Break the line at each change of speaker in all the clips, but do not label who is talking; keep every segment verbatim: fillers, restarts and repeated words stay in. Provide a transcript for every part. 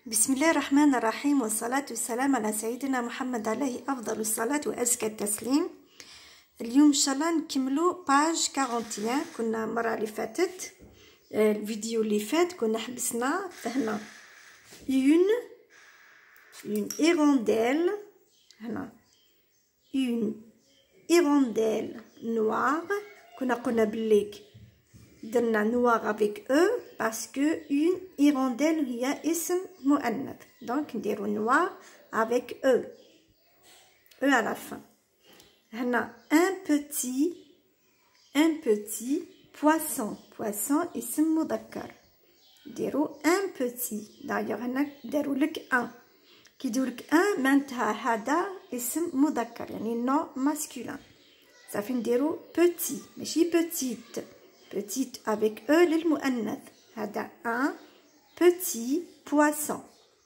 بسم الله الرحمن الرحيم والصلاة والسلام على سيدنا محمد عليه أفضل الصلاة وأزكى التسليم. اليوم إن شاء الله نكملو باج واحد وأربعين. كنا المرة اللي فاتت الفيديو اللي فات كنا حبسنا هنا اون اون ايرونديل، هنا اون ايرونديل نوار. كنا قلنا بليك درنا نوار افيك او باسكو اون ايرونديل هي اسم مؤنث، دونك نديرو نوار افيك او او على لا فان. هنا ان بوتي ان بوتي بواسون، بواسون اسم مذكر، ديرو ان بوتي. دايوغ هنا داروا لك ان، كي يديرولك ان معناتها هذا اسم مذكر يعني نو ماسكولين، صافي نديرو بوتي ماشي بوتيت. بوتيت افيك او للمؤنث، هذا ان بوتي بواسون.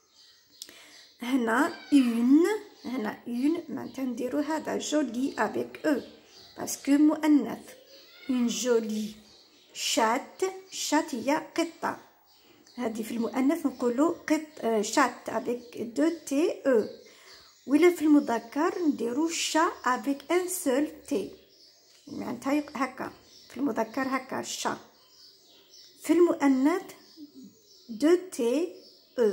هنا اون، هنا اون معناتها نديرو هذا جولي افيك او باسكو مؤنث. اون جولي شات، شات هي قطة، هذه في المؤنث نقولو قط شات افيك دو تي او، ولا في المذكر نديرو شا افيك ان سول تي، معناتها هكا في المذكر هكا شا، في المؤنث دو تي او.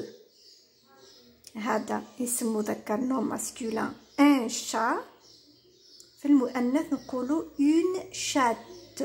هذا اسم مذكر نو ماسكولين ان شا، في المؤنث نقولو اون شات.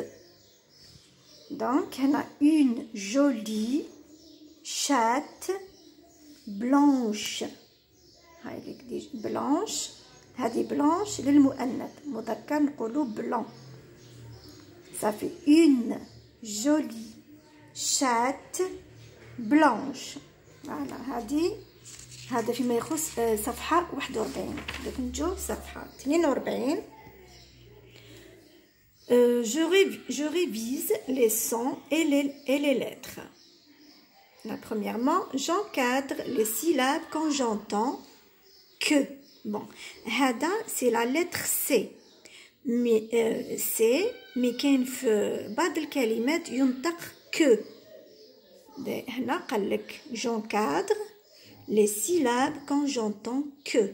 دونك هنا اون جولي شات بلانش، هاي ليك دي بلانش، هذه بلانش للمؤنث، مذكر نقولو بلون. صافي اون جولي شات بلانش. فوالا هذه هذا فيما يخص صفحة واحد وأربعين. دوك نجو صفحة اثنين وأربعين. Euh, je, rév je révise les sons et les, et les lettres. Là, premièrement, j'encadre les syllabes quand j'entends que. Bon, hada c'est la lettre C. Mais euh, C, mais كاين في بعض الكلمات ينطق que. هنا قال لك j'encadre les syllabes quand j'entends que.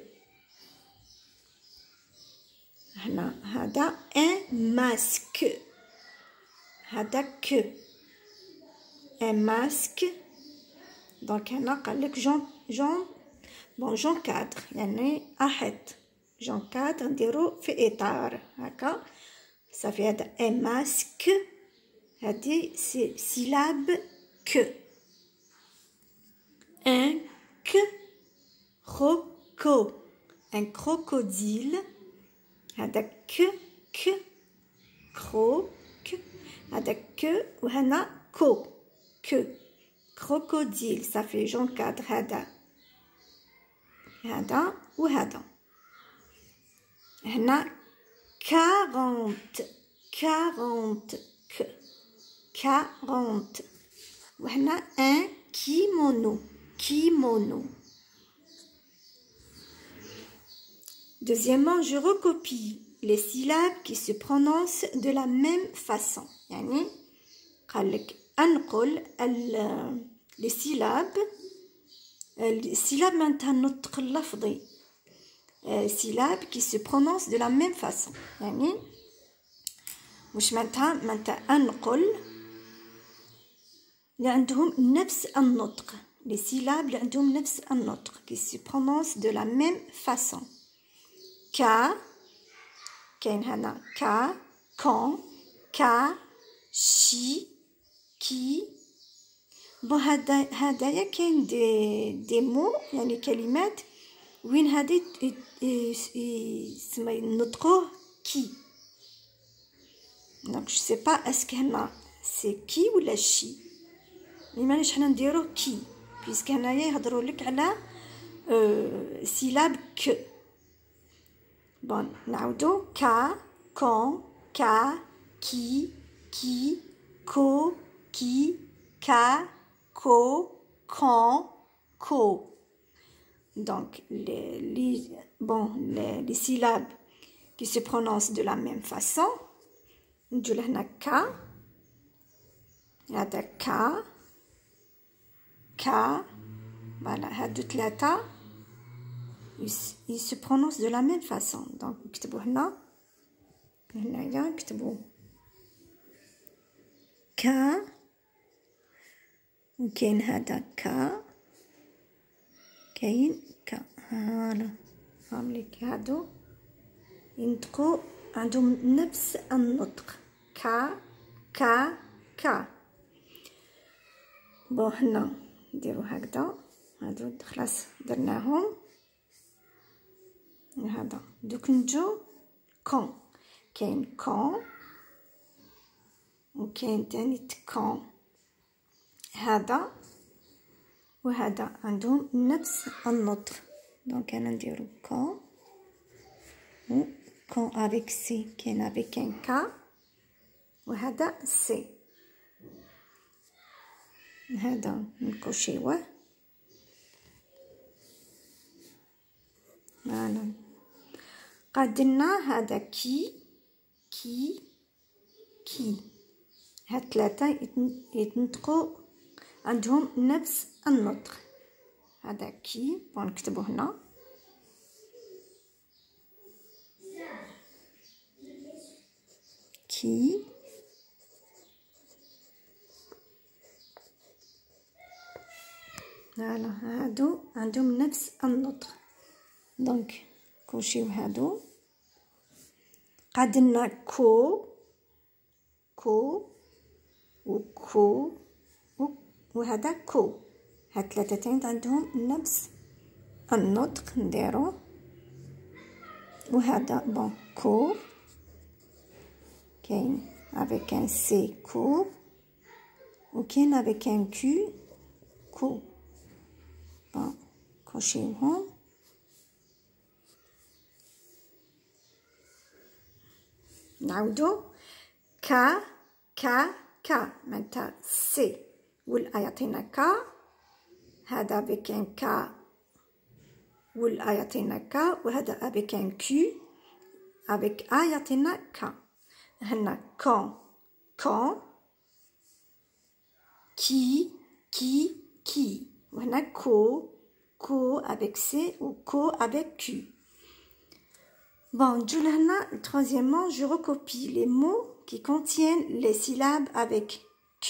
هنا هذا un masque، هذا que un masque. دونك هنا قال لك جون جون بون جونكادر يعني احط، جونكادر نديرو في اطار هكا. صافي هذا un masque، هذه سيلاب que. un ك croco، un crocodile، هذا ك ك كرو ك، هذا ك وهنا كو ك كروكوديل. صافي جونكادر هذا هذا وهذا. هنا كارونت، كارونت ك كارونت. وهنا ان كيمونو، كيمونو. Deuxièmement, je recopie les syllabes qui se prononcent de la même façon. يعني قال لك أنقل les syllabes، السيلاب معناتها النطق اللفظي، syllabes qui se prononcent de la même façon. يعني مش معناتها معناتها أنقل اللي عندهم نفس النطق، les syllabes اللي عندهم نفس النطق qui se prononcent de la même façon. كا كاين هنا كا كون كا شي كي. بون هذا هدايا كاين دي دي مو يعني كلمات وين هادي يسمى نطقوه كي. دونك جو سي با اسكو هنا سي كي ولا شي، مي مانيش حنا نديروه كي بيسك هنايا يهضروا لك على أه سيلاب ك. بون نعاودو كا كون كا كي كي كو كي كا كو كون كو. Donc les, les, bon, les, les syllabes qui se prononcent de la même façon. نجو لهنا كا، هذا كا كا فوالا هادو ثلاثة ils se prononcent de la même façon. donc نكتبو هنا هنايا نكتبو ك وكاين هذا ك كاين ك هانا هامليك هادو ينطقوا عندهم نفس النطق ك ك ك بون هنا نديرو هكذا هادو خلاص درناهم هذا دوك نجو كون كاين كون وكاين تاني تكون هذا وهذا عندهم نفس النطق دونك انا نديرو كون و كون افيك سي كاين افيك ان كا وهذا سي هذا نكوشيوه فوالا قادلنا هذا كي كي كي هاد ثلاثة يتنطقوا عندهم نفس النطق هذا كي ونكتبو هنا كي فوالا هادو عندهم نفس النطق دونك كوشيو هادو قادلنا كو كو وكو وهذا كو هاد ثلاثتين عندهم نفس النطق نديرو وهذا بون كو كاين avec un سي كو وكاين avec un كيو كو بون كوشيوهم نعاودو كا كا كا معناتها سي والأ يعطينا كا هذا افيك ان كا والأ يعطينا كا وهذا افيك ان كيو افيك ا يعطينا كا هنا كون كون كي كي كي وهنا كو كو افيك سي و كو افيك كيو Bon, troisièmement, je recopie les mots qui contiennent les syllabes avec Q,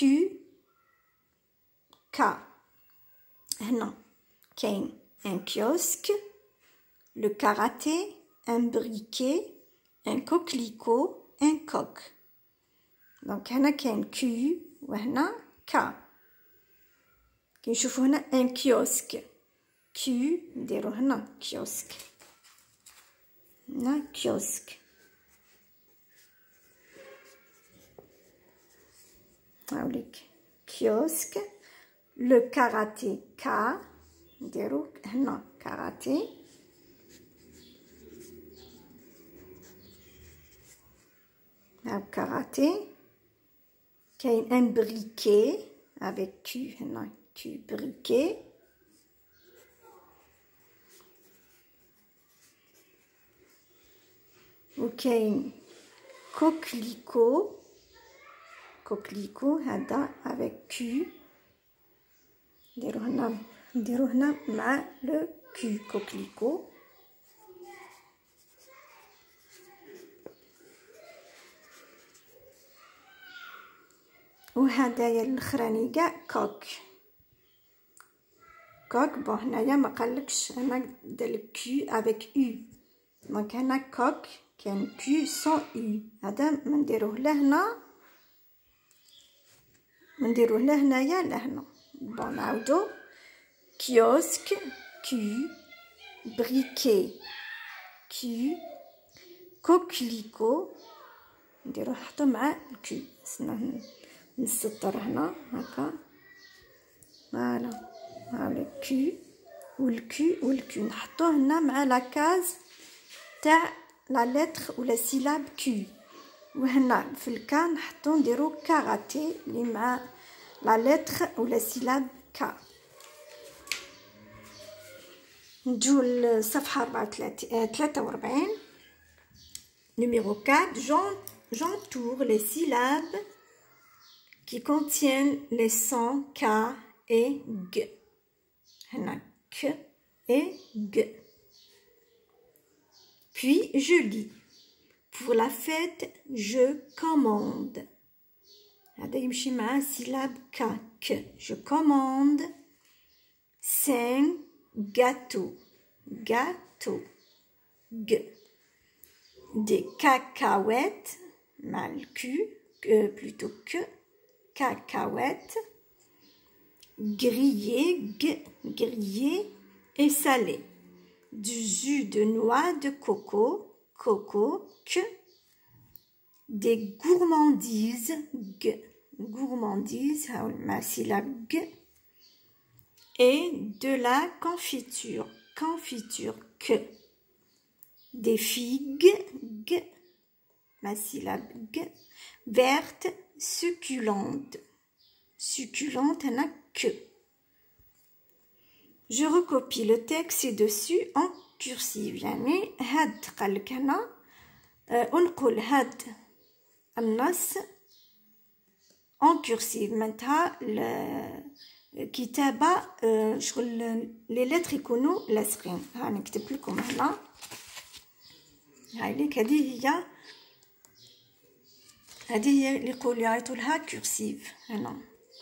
K. Non, qu'un un kiosque, le karaté, un briquet, un coquelicot, un coq. Donc, هنا كاين Q وهنا K. كي نشوفوا هنا un kiosque. Q نديرو هنا kiosque. هنا كيوسك هاوليك كيوسك لو كاراتي كا نديرو هنا كاراتي هاو كاراتي كاين ان بريكي افيك كيو هنا كيو بريكي وكاين كوكليكو كوكليكو هذا avec كيو نديرو هنا نديرو هنا مع لو كيو كوكليكو وهدايا الاخراني كاع كوك كوك بون هنايا ما قالكش انا دالك كيو avec او دونك هنا كوك كاين كيو سون او هذا ما نديروه لهنا ما نديروه لهنايا لهنا بون نعاودو كيوسك كيو بريكي كيو كوكليكو نديروه نحطو مع الكيو سنا نسطر هنا هكا فوالا هاولي كيو والكيو والكيو نحطوه هنا مع لاكاز تاع لا لتر ولا سيلاب كيو وهنا في الكا نحطو نديرو كاراتي اللي مع لا لتر ولا سيلاب كا نجو لصفحة أربعة وثلاثين ثلاثة وأربعين numéro quatre j'entoure les syllabes qui contiennent les sons K et G هنا et G. Puis je lis. Pour la fête, je commande. هذا يمشي مع syllabe K. K. Je commande cinq gâteaux. Gâteaux. G. Des cacahuètes, mal Q, euh, plutôt que cacahuètes, grillées, G, grillées et salées. Du jus de noix de coco, coco, Q. Des gourmandises, G, gourmandises, ma syllabe G. Et de la confiture, confiture, Q. Des figues, G, ma syllabe G, vertes, succulentes, succulentes, on a que. Je recopie le texte ci-dessus en cursive, يعني هاد قالك هنا ونقول هاد النص en cursive. معناتها الكتابة شغل لي لتر يكونوا لاصقين. ها نكتب لكم هنا. هاي ليك هذه هي هذه هي اللي يقولوا يعيطوا لها كورسيف هنا.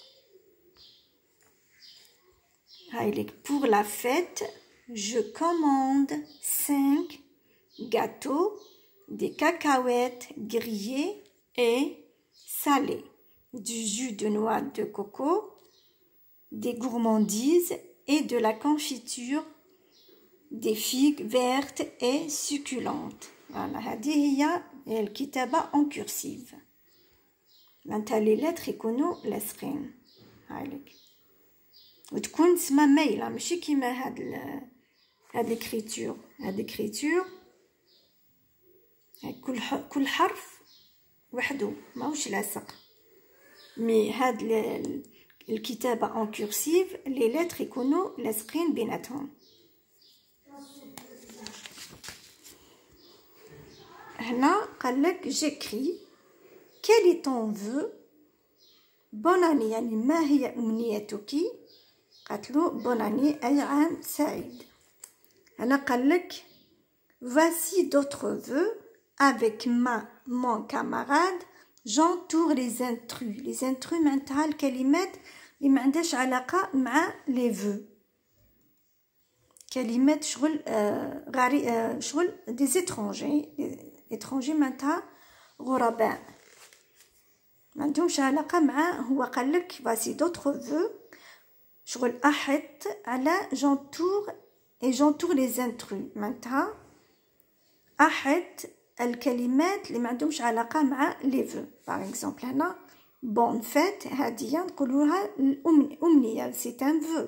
هاي ليك pour la fête je commande cinq gâteaux, des cacahuètes grillées et salées, du jus de noix de coco, des gourmandises et de la confiture, des figues vertes et succulentes. Voilà, هذه هي الكتابة en cursive. معناتها لي لتر يكونوا لاصقين. هايليك. وتكون تسمى مايلة ماشي كيما هاد ال هاد ليكريتور. هاد ليكريتور كل كل حرف وحده ماهوش لاصق. مي هاد الكتابة en cursive لي لتر يكونوا لاصقين بيناتهم. هنا قال لك j'écris quel est ton vœu bonne année يعني ما هي أمنيتك قالت له bonne année أي عام سعيد. هنا قال لك voici d'autres vœux avec ma mon camarade j'entoure les intrus. les intrus معناتها الكلمات اللي ما عندهاش علاقة مع les vœux. كلمات شغل آه غاري آه شغل des étrangers étrangers معناتها غرباء ما عندهمش علاقة مع. هو قال لك voici d'autres vœux شغل أحط على j'entoure et j'entoure les intrus معناتها أحط الكلمات اللي ما عندهمش علاقة مع les vœux. par exemple هنا bonne fête هذه نقولوها الأمنية c'est un vœu.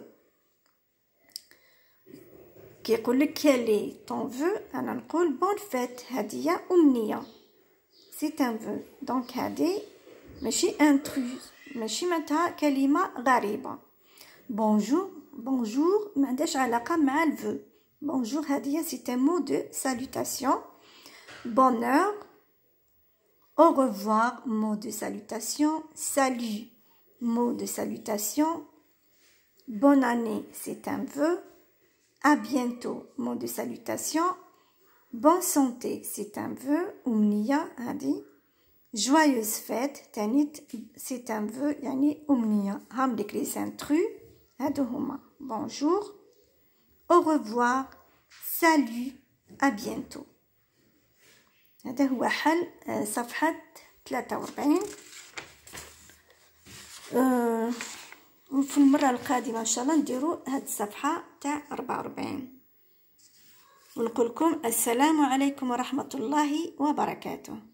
كيقول لك quel est ton vœu أنا نقول bonne fête هذه أمنية c'est un vœu. donc هذه ماشي intrus ماشي معناتها كلمة غريبة. bonjour bonjour ما عندهاش علاقة مع الفو. bonjour هذه c'est un mot de salutation. bonheur au revoir mot de salutation. salut mot de salutation. bonne année c'est un vœu. à bientôt mot de salutation. bonne santé c'est un vœu أمنية هذه. joyeuse fête تانيت c'est un vœu يعني أمنية. هم لك les intrus هادو هما bonjour au revoir salut à bientôt. هذا هو حل صفحة ثلاثة وأربعين. أه وفي المرة القادمة إن شاء الله نديرو هاد الصفحة تاع أربعة وأربعين. ونقول لكم السلام عليكم ورحمة الله وبركاته.